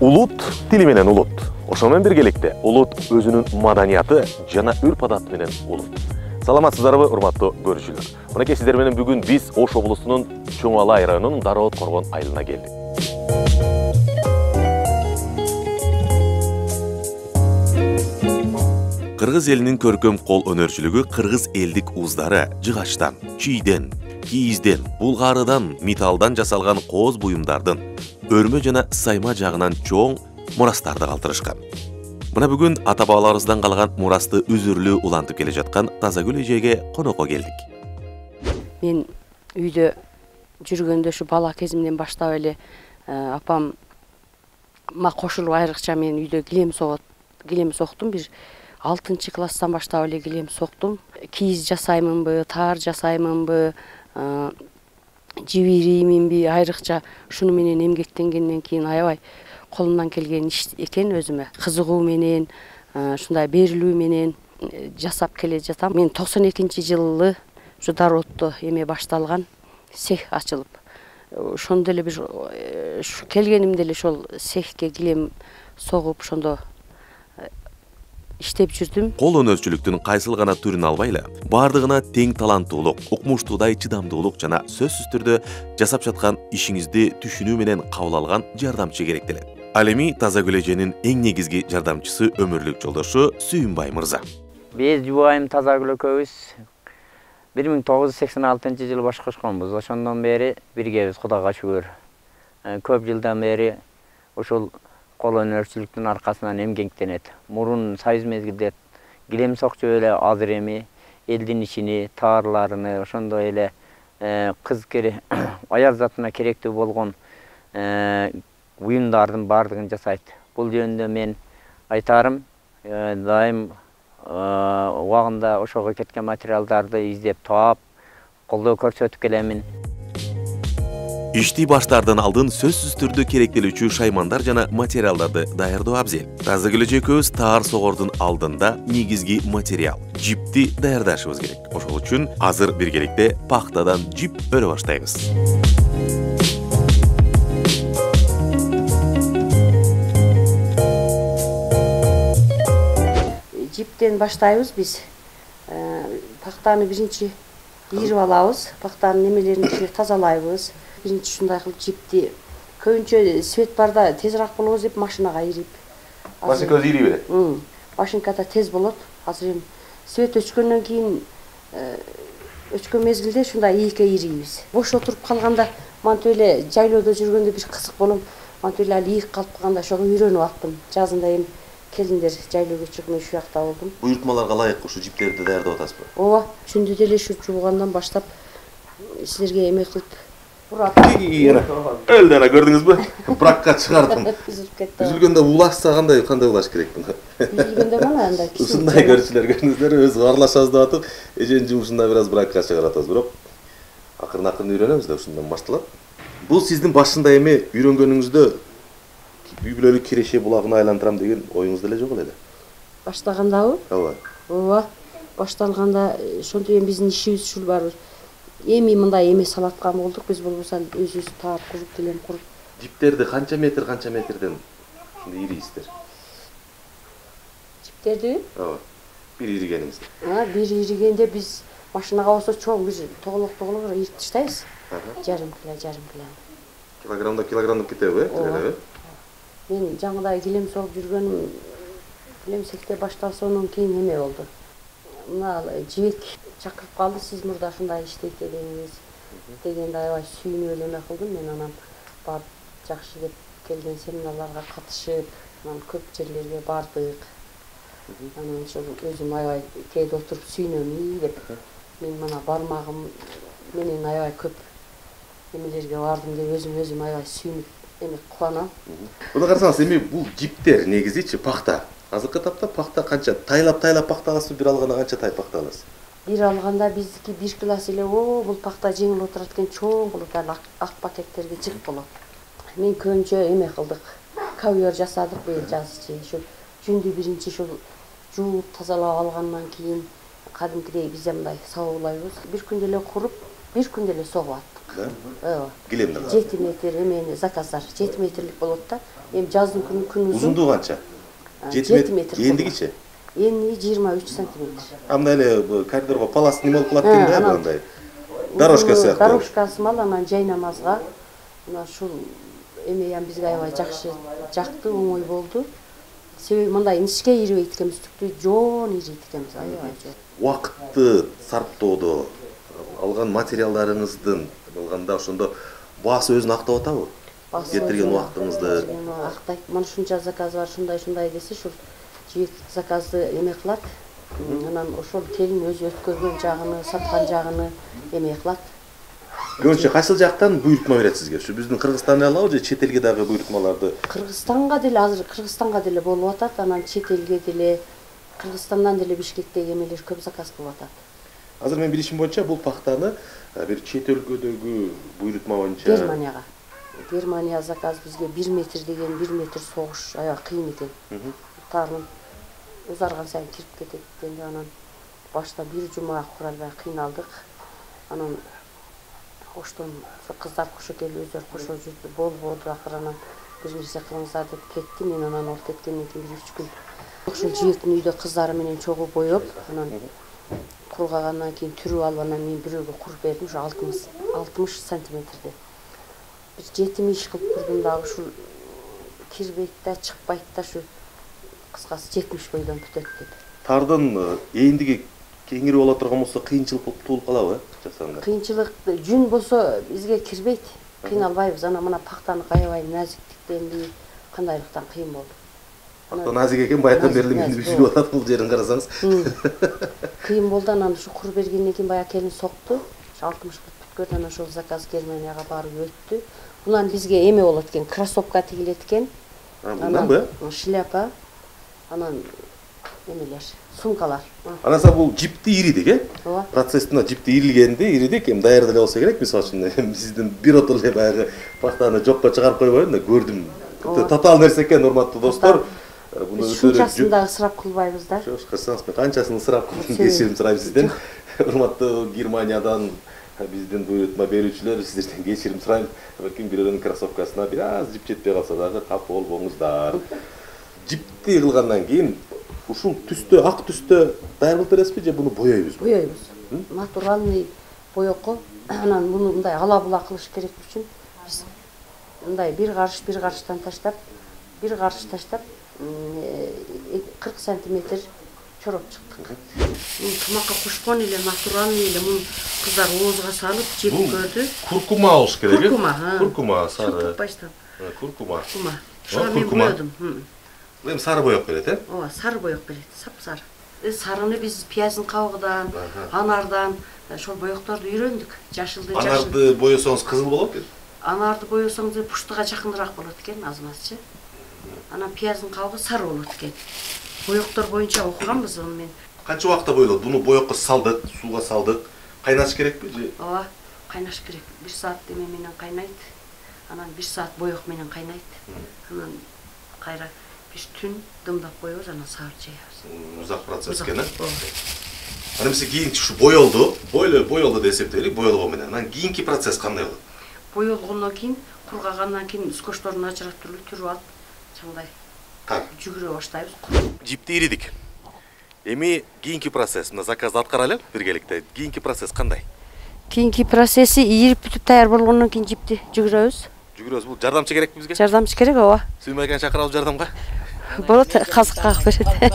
Ulut tili менен улут. Ошо менен биргеликте улут өзүнүн маданияты жана үрп-адаты менен улут. Саламатсыздарбы, урматтуу көрүүчүлөр. Мынакей сиздер менен бүгүн биз Ош облусунун Чоң Алай районунун Дароот Коргон айылына келдик. Кыргыз элинин көркөм кол өнөрчүлүгү кыргыз элдик уздары жыгачтан, чийден, кийизден, булгарыдан, металлдан жасалган кооз буюмдардын өрмө жана сайма жагынан чоң мурастарды калтырышкан. Мына бүгүн ата-бабаларыбыздан калган мурасты үзүрлүү улантып келе жаткан Тазагүл эжеге конокко келдик. Мен үйдө жүргөндө ушу бала кезимден баштап эле апам кошулуп айрыкча мен үйдө килем соктум. Бир 6-класстан баштап эле килем соктум. Кийиз жасаймынбы, таар жасаймынбы, жип ирийминби, айрыкча шуну менен эмгектенгенден кийин аябай колумдан келген иш экен, өзүмө кызыгуу менен, ушундай берилүү менен жасап келе жатам. Мен 92-жылы ушу Дароотто эме башталган, цех ачылып, ошондо эле бир келгенимде эле ошол цехке килем согуп, ошондо иштеп жүрдүм. Кол өнөрчүлүктүн кайсыл гана түрүн албай эле, бардыгына тең таланттуулук, укмуштуудай чыдамдуулук жана сөзсүз түрдө жасап жаткан ишиңизди түшүнүү менен кабыл алган жардамчы керектелет. Ал эми Тазагүл эженин эң негизги жардамчысы өмүрлүк жолдошу Сүйүнбай мырза. Биз жубайым Тазагүл экөөбүз 1986-жылы баш кошконбуз. Ошондон бери биргебиз, Кудайга шүгүр. Көп жылдан бери ошол кол өнөрчүлүктүн аркасынан эмгектенет. Мурун союз мезгилде килем сокчу эле, азыр эми элдин ишини, таарларыны, ошондой эле кыз аяз затына керектүү болгон буюмдардын бардыгын жасайт. Бул жөнүндө мен айтарым, дайым убагында ошого кеткен материалдарды издеп таап, колдоо көрсөтүп келемин. Ишти баштардан алдын сөзсүз түрдө керектелүүчү шаймандар жана материалдарды даярдоо абзел. Тазагүл эже экөөбүз таар согордун алдында негизги материал жипти даярдашыбыз керек. Ошол үчүн азыр биргеликте пахтадан жип өрө баштайбыз. Жиптен баштайбыз биз. Пахтаны биринчи ийирип алабыз, пахтанын немелерин ичине тазалайбыз. Биринчи ушундай кылып жипти көбүнчө свет барда тезирээк болобуз деп машинага ийирип. Машинка өзү ийири берет. Машинкада тез болот. Азыр эми свет өчкөндөн кийин өчкөн мезгилде ушундай ийикке ийирийбиз. Бош отуруп калганда, мантип эле жайлоодо жүргөндө бир кызык болом. Мантип эле ийик калып калганда ошого үйрөнүп алыптым. Жазында эми келиндер жайлоого чыгып ушул жакта болдум. Буйртмаларга ылайык ушу жиптерди даярдап атасызбы? Ооба, түндү деле ушу жуугандан баштап силерге эме кылып Өлдана көрдүңүзбү? Бракка чыгардым. Үзүлүп кетти. Үзүлгөндө улашса кандай улаш керек мына? Үзүлгөндө мына андай кичине. Ушундай көрчүлөр көрдүңүздөр, өз аралашабыз деп атып, эженин жумушунда бир аз бракка чыгарып атабыз, бирок акырын үйрөнөбүз да, ушундан башталат. Бул сиздин башында эми үйрөнгөнүңүздө үй бүлөлүк Киреше булагына айландырам деген оюңузда эле жок эле. Баштагандабы? Ооба. Ооба. Башталганда ошондой биздин ишибиз ушул бар. Эми мындай эме салаткан болдук, биз болбосо өзүбүз таап куруп, килем куруп. Жиптерди канча метрден ушундай ийрийсиздер? Жиптерди? Ооба. Бир ийригениңизде. Бир ийригенде биз машинага болсо чоң бир тоголок ийирип таштайбыз. Жарым кило. Килограмдап кетеби, э? Мен жаңыдай килем согуп жүргөнүм, килем секте башталсонун кийин эме болду. Мына жибек чакырып калды, сиз мурда ушундай иштейт элеңиз дегенде аябай сүйүнүп эле эме кылдым. Мен анан барып жакшы деп келген семинарларга катышып, анан көп жерлерге бардык. Анан ошол өзүм аябай кээде отуруп сүйүнөм деп. Мен мына бармагым менен аябай көп эмелерге бардым деп өзүм аябай сүйүнүп эме кубанам. Мына карасаңыз, эми бул жиптер негизичи пахта. Азыркы тапта пахта канча тайлап пахта аласыз, бир алганда канча тай пахта аласыз? Бир алганда биздики 1 класс эле, бул пахта жеңил отурат экен, чоң болот, ак пакеттерге жык болот. Мен көбүнчө эме кылдык, ковер жасадык быйыл жазчы. Ошо жүндү биринчи ошол жууп тазалап алгандан кийин кадимкидей биз мындай сабуулайбыз. Бир күндө эле куруп, бир күндө эле согуп аттык. Ооба. Килемден. 7 метр эмени заказдар 7 метрлик болот да. Эми жаздын күн uzun. Узундугу канча? 7 метр. Ендигичи? Ени 23 сантиметр. Анда эле коридорго палас неме болуп калат экен да, андай. Дорожка сыяктуу. Дорожкасы мал анан жай намазга мына ушул эме ям бизге аябай жакшы, жакты, оңой болду. Себеби мындай инишке ирбейт экенбиз, түктү жоон ирийт экенбиз, аябай жок. Убакытты сарптоодо алган материалдарыңыздын алганда ошондо баасы өзүн актап атабы? Кетирген убактыңызды актайт. Мына ушунча заказ бар, шундай десе, ушул жигит заказды эме кылат. Анан ошол келин өзү өткөргөн жагыны, саткан жагыны эме кылат. Көбүнчө кайсыл жактан буйрутма берет сизге? Ушу биздин Кыргызстанды алабы же чет элге дагы буйрутмаларды? Кыргызстанга деле азыр Кыргызстанга деле болуп атат, анан чет элге деле Кыргызстандан деле Бишкектеги эмелер көп заказ кылып атат. Азыр мен билишим боюнча бул пахтаны бир чет өлкөдөгү буйрутма боюнча Германия заказ бизге 1 метр деген 1 метр согуш аябай кыйын экен. Тарын узарган сайын кирип кетет экен. Анан башта бир жума куралбай кыйналдык. Анан оштон кыздар кошо келип өздөрү кошо жүрдү, болбоду, акыры анан бир нерсе кылыңыздар деп кетти. Мен анан ол кеткенден кийин 1-3 күн ошол жигиттин үйдө кыздары менен чогуу боеп, анан кургагандан кийин түрүп алып, анан мен бирөөгө куруп бердим, ошо 60 сантиметрде. Бир 7 иш кылып курдум дагы, ушул кирбейт да, чыкпайт да, ушу кыскасы 70 бойдон бүтөт деп. Тардын эндиги кеңири боло турган болсо кыйынчылык туулуп калабы жасаганда? Кыйынчылык жүн болсо бизге кирбейт. Кыйналбайбыз. Анан мына пахтаны аябай назиктиктен кандайлыктан кыйын болду. Пахта назик экен, баягы бери мен билип атат бул жерин карасаңыз. Кыйын болду, анан ушу куруп бергенден кийин баягы келин сокту. 60 бүткөрдү, анан ошол заказ Германияга барып өттү. Булан бизге эме болот экен, кроссовка тигилет экен. Анан шляпа, анан эмелер, сумкалар. Анаса бул жипти иридик, Ооба. Процессине жипти ирилгенди, иридик, эми даярдуу эле болсо керек, мисалы үчүн сиздин бир отол эле баягы пахтаны жокко чыгарып койбойм да, көрдүм. Татаал нерсе экен, урматтуу достор. Буну шунчасын дагы ысырап кылбайбыз да. Жок, кырсаңыз, мен канчасын ысырап кылдым, кечирим сурайм сизден. Урматтуу Германиядан биздин буйрутма берүүчүлөр, сиздерден кечирим сурайм. Балким бирөөнүн кроссовкасына бир аз жип жетпей калса дагы капа болбоңуздар. Жипти кылгандан кийин ушул түстө, ак түстө даяр кылып бересизби же буну боёйбузбу? Боёйбуз. Натуральный боёкко, анан муну мындай ала-була кылыш керек үчүн биз мындай бир карыштан таштап, 40 сантиметр чороп чыктык. Тамакка кушкон эле натуральный эле муну кыздар оозуга салып жеп көрдү. Куркума болуш керек. Куркума сары. Куркума. Шуга мен боёдум. Эми сары боёп берет, Ооба, сары боёп берет, сап-сары. Сарыны биз пияздын кабыгынан, анардан, ошол боёкторду үйрөндүк. Анарды боёсоңуз кызыл болот экен. Анарды боёсоңуз пуштуга жакыныраак болот экен, аз-азчы. Анан пияздын кабыгы сары болот экен. Боёктор боюнча окуганбыз мен. Канча убакытта боёлот? Буну боёкко салдык, сууга салдык. Кайнаш керекпи же? Ооба, кайнаш керек. 1 саат эме менен кайнайт. Анан 1 саат боёк менен кайнайт. Анан кайра бир түн дымдап коебуз, анан саап жаябыз. Узак процесс экен, Анан эмесе кийинки ушу боёлду деп эсептелик, боёлгон менен. Анан кийинки процесс кандай болот? Боёлгондон кийин, кургагандан кийин скотчторун ажырап түрүп алып, чаңдай жүгүрө баштайбыз. Жипти иридик. Эми кийинки процесс, мына заказды аткарайлы биргеликте. Кийинки процесс кандай? Кийинки процесси ирип бүтүп даяр болгондон кийин жипти жүгүрөбүз. Бул жардамчы керекпи бизге? Жардамчы керек, ооба. Сүймөйгөн чакырабыз жардамга. Болот, казык кагып берет.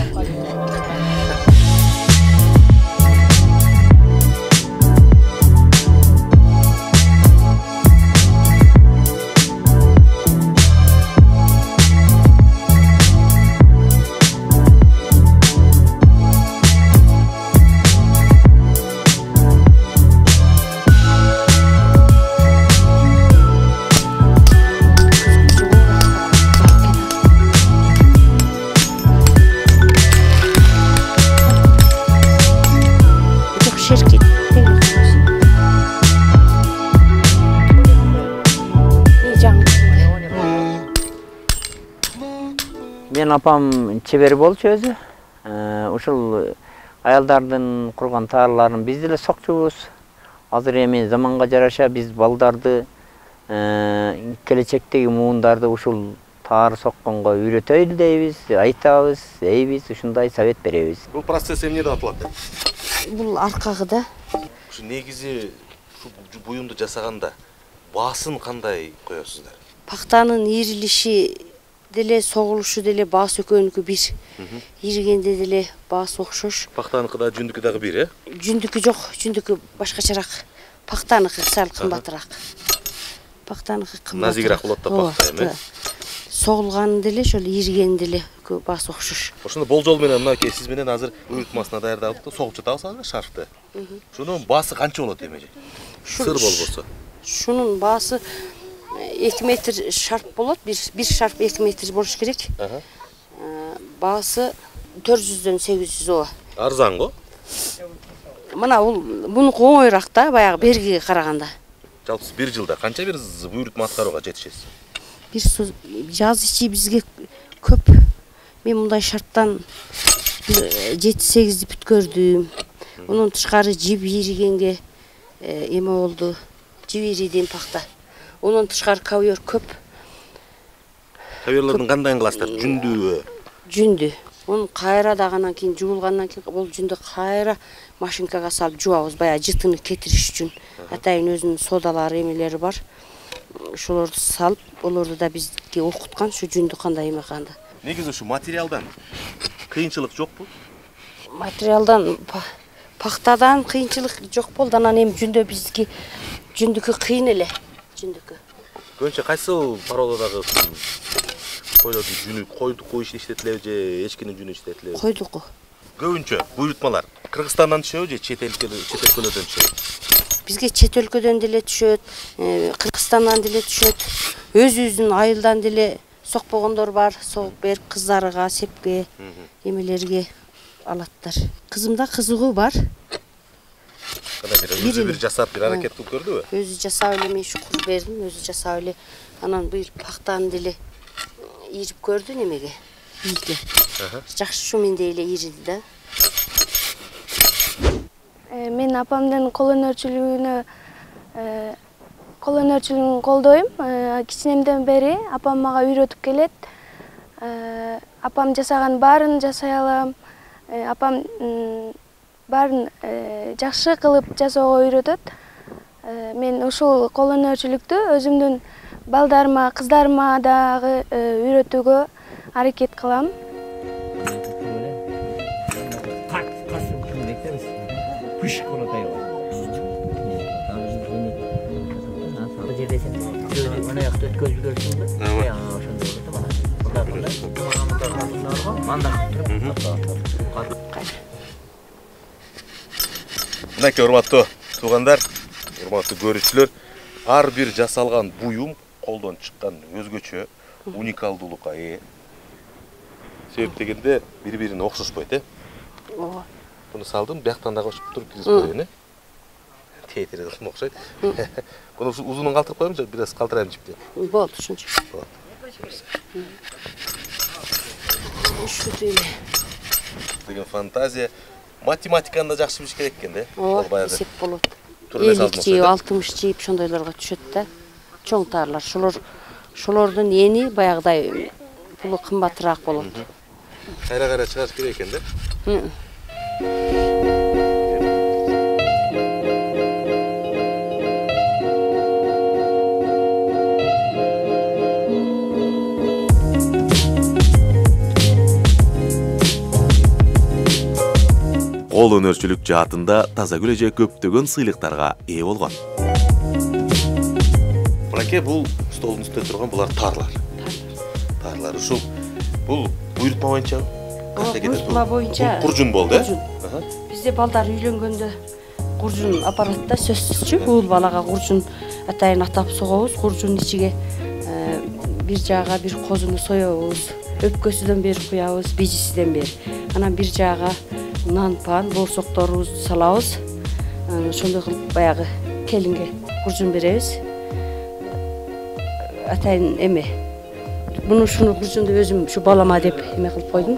Мен апам чебер болчу өзү. Ушул аялдардын курган таарларын биз деле сокчубуз. Азыр эми заманга жараша биз балдарды келечектеги муундарды ушул таар сокконго үйрөтөйлү дейбиз, айтабыз, дейбиз, ушундай совет беребиз. Бул процесс эмнеден атылат? Бул аркагыда. Ушу негизи буюмду жасаганда баасын кандай коесуздар? Пактанын ирилиши деле, согулушу деле баасы экөөнүкү бир. Иригенде деле баасы окшош. Пактаныкы да жүндүкү дагы бир, Жүндүкү жок, жүндүкү башкачараак. Пактаныкы сал кымбатыраак. Пактаныкы кымбат. Назигирак болот да пакта эми. Согулган деле, ошол иригени деле баасы окшош. Ошондо болжол менен мынакей сиз менен азыр уюртмасына даярдап согуп жатабыз азыр шарфты. Шунун баасы канча болот эмеже? Сыр болбосо. Шунун баасы 2 метр шарп болот. Bir шарп 2 метр болуш керек. Баасы 400дөн 800 ова. Арзан го? Мына мунуку оңоюраак да, баягы бергиге караганда. Жалпы бир жылда канча бир буйрутма аткарууга жетишесиз? Бир жаз ичи бизге көп. Мен мындай шарттан 7-8 бүткөрдүм. Унун тышкары жип иригенге эме болду. Жип иридим пакта. Унун тышкары ковер көп. Коверлордун кандайын кыласыздар? Жүндүбү? Жүндү. Onu kayradandan keyin juğulgandan keyin bol жүндү кайра машинкага салып жуабыз, баягы жытыны кетириш үчүн. Атайын өзүнүн содалары, эмелери бар. Ошолорду салып, олорду да бизге окуткан, şu жүндү кандай эме кылганда. Негизи ушу материалдан кыйынчылык жокпу? Материалдан, пактадан кыйынчылык жок болду. Анан эми жүндө бизге жүндүкү кыйын эле, жүндүкү. Көбүнчө кайсыл породадагы koylardı жүнү, койдуку иштетилеби же эчкинин жүнү иштетилеби? Койдуку. Көбүнчө буйрутмалар Кыргызстандан түшөбү же чет өлкөлөрдөн түшөбү? Бизге чет өлкөдөн деле түшөт, Кыргызстандан деле түшөт, өзүбүздүн айылдан деле сокпогондор бар, согуп берип кыздарга, сепке, эмелерге алаттар. Кызымда кызыгуу бар. Өзү бир жасап бир аракет кылып көрдүбү? Өзү жасап эле мен шукур бердим, өзү жасап эле. Анан бир пактаны деле ирип көрдү немеге? Ийге. Жакшы шуменде эле ириди да. Мен апамдын кол өнөрчүлүгүн колдойм. Кичинемден бери апам мага үйрөтүп келет. Апам жасаган баарын жасай алам. Апам баарын жакшы кылып жасоого үйрөтөт. Мен ушул кол өнөрчүлүктү өзүмдүн балдарыма, кыздарыма дагы үйрөтүүгө аракет кылам. Мынакей урматтуу туугандар, урматтуу көрүүчүлөр, ар бир жасалган буюм колдон чыккан өзгөчө уникалдуулукка ээ. Себеп дегенде бири-бирине окшошпойт, Ооба. Буну салдым, бияктан дагы очуп туруп киргизип коеюн, Театри кылып окшойт. Буну узунун калтырып коеюн, же бир аз калтырайын жипти? Болот, ушунча. Болот. Ушу деле. Деген фантазия. Математиканы да жакшы билиш керек экен да. Ооба, эсеп болот. 50 жейип, 60 жейип ошондойлорго түшөт да. Чоң таарлар. Шолордун эни баягыдай пулу кымбатыраак болот. Кайра чыгарыш керек экен да. Кол өнөрчүлүк жаатында Тазагүл эже көптөгөн сыйлыктарга ээ болгон. Мынакей бул столдун үстүндө турган булар таарлар. Таарлар ушул бул буйрутма боюнча канча кетет? Буйрутма боюнча куржун болду, Бизде балдар үйлөнгөндө куржун апарат да, сөзсүзчү. Уул балага куржун атайын атап согобуз. Куржун ичиге бир жаага бир козуну соёбуз. Өпкөсүдөн бери куябыз, бежисиден бери. Анан бир жаага нан-пан, боорсокторубузду салабыз. Ошондой кылып баягы келинге куржун беребиз. Атайын эме. Ушуну куржунду өзүм ушу балама деп эме кылып койдум.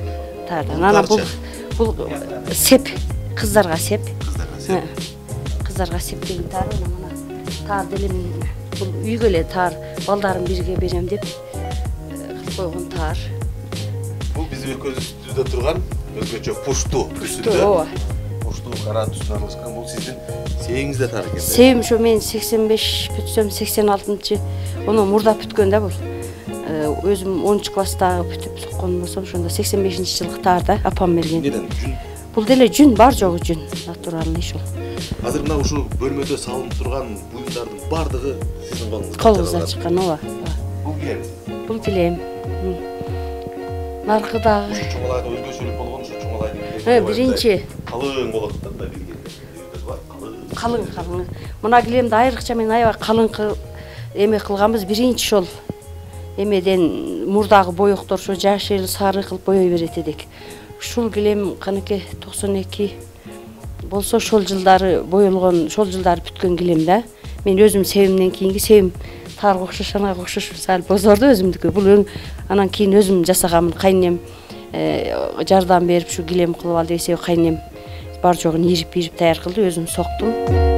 Анан бул сеп, кыздарга сеп. кыздарга септеген тар мына тар деле мен бул үйгө эле тар балдарым бирге берем деп кылып койгон тар. Бул биз өкөзүбүздө турган өзгөчө пушту түсүндө. Ооба. Пушту кара түсүн аралашкан. Бул сиздин сээңизде тар экен. Сээм ошо мен 85 бүтсөм 86-чы оны мурда бүткөн да бул. Өзүм 10 класстагы бүтүп соккон болсом ошондо 85-жылкы тар да апам берген. Неден жүн? Бул деле жүн бар жогу жүн, натуральный ошол. Азыр мына ушул бөлмөдө салынып турган буюмдардын бардыгы сиздин колуңуздан Колуңуздан чыккан, ооба. Бул килем. Бул килем. Наркыдагы Чоңалайда өзгөчөлүк болгон ушу чоңалайдын. Биринчи Калың болот да билген. калың. Мына килемди айрыкча мен аябай калың эме кылганбыз. Биринчи ошол эмеден мурдагы боектор ошо жашыл, сары кылып боёй берет эдик. Ушул килем канеке 92 болсо ошол жылдары боелгон, ошол жылдары бүткөн килем да. Мен өзүм севимден кийинки севим тарга окшош, анага окшош сал бозорду өзүмдүкү. Бул анан кийин өзүм жасаганмын. Кайнем жардам берип ушу килем кылып ал десе, кайнем бар жогун ирип даяр кылды, өзүм соктум.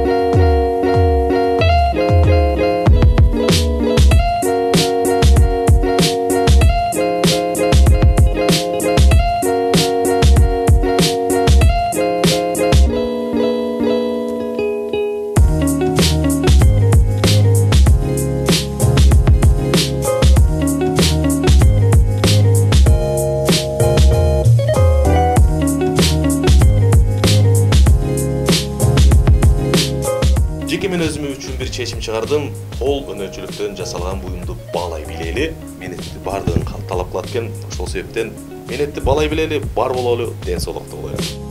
Мен өзүм үчүн бир чечим чыгардым. Кол өнөрчүлүктөн жасалган буюмду баалай билели. Менетти бардыгын талап кылат экен. Ошол себептен менетти баалай билели, бар бололу, ден соолукту бололу.